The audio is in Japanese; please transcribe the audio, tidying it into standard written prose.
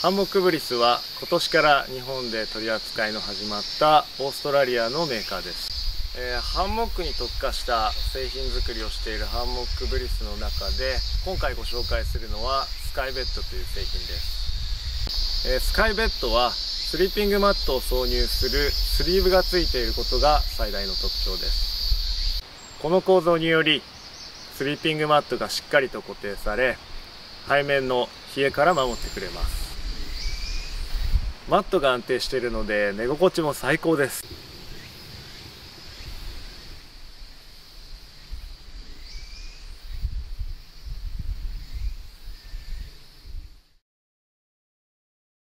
ハンモックブリスは今年から日本で取り扱いの始まったオーストラリアのメーカーです。ハンモックに特化した製品作りをしているハンモックブリスの中で今回ご紹介するのはスカイベッドという製品です。スカイベッドはスリーピングマットを挿入するスリーブがついていることが最大の特徴です。この構造によりスリーピングマットがしっかりと固定され、背面の冷えから守ってくれます。マットが安定しているので寝心地も最高です。